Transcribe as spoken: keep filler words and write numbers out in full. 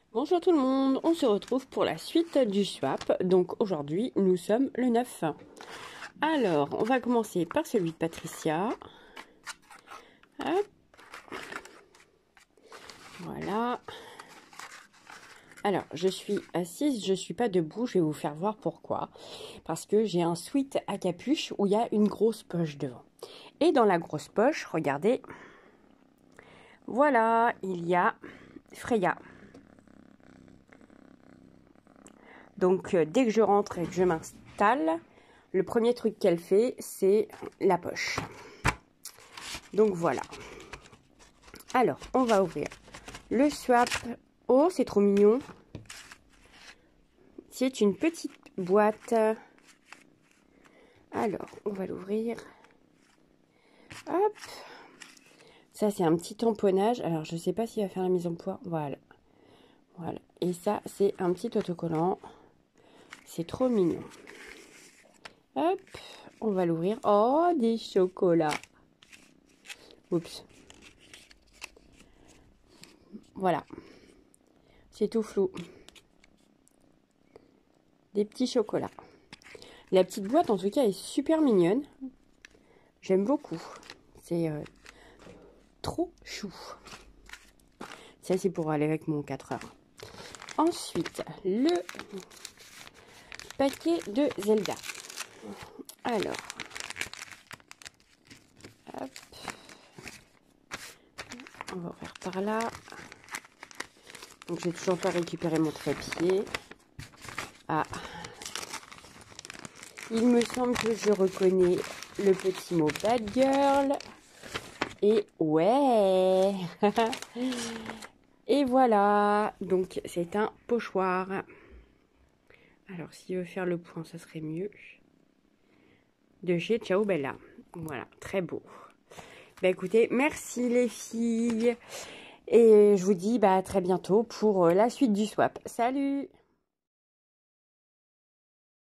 Bonjour tout le monde, on se retrouve pour la suite du swap. Donc aujourd'hui, nous sommes le neuf. Alors, on va commencer par celui de Patricia. Hop. Voilà. Alors, je suis assise, je ne suis pas debout, je vais vous faire voir pourquoi. Parce que j'ai un sweat à capuche où il y a une grosse poche devant. Et dans la grosse poche, regardez, voilà, il y a Freya. Donc, euh, dès que je rentre et que je m'installe, le premier truc qu'elle fait, c'est la poche. Donc, voilà. Alors, on va ouvrir le swap. Oh, c'est trop mignon. C'est une petite boîte. Alors, on va l'ouvrir. Hop. Ça, c'est un petit tamponnage. Alors, je ne sais pas s'il va faire la mise en point. Voilà. Voilà. Et ça, c'est un petit autocollant. C'est trop mignon. Hop. On va l'ouvrir. Oh, des chocolats. Oups. Voilà. C'est tout flou. Des petits chocolats. La petite boîte, en tout cas, est super mignonne. J'aime beaucoup. C'est euh, trop chou. Ça, c'est pour aller avec mon quatre heures. Ensuite, le paquet de Zelda. Alors, hop. On va ouvrir par là. Donc, j'ai toujours pas récupéré mon trépied. Ah. Il me semble que je reconnais le petit mot Bad Girl. Et ouais. Et voilà. Donc, c'est un pochoir. Alors, s'il veut faire le point, ça serait mieux. De chez Ciao Bella. Voilà, très beau. Bah écoutez, merci les filles. Et je vous dis bah, à très bientôt pour la suite du swap. Salut!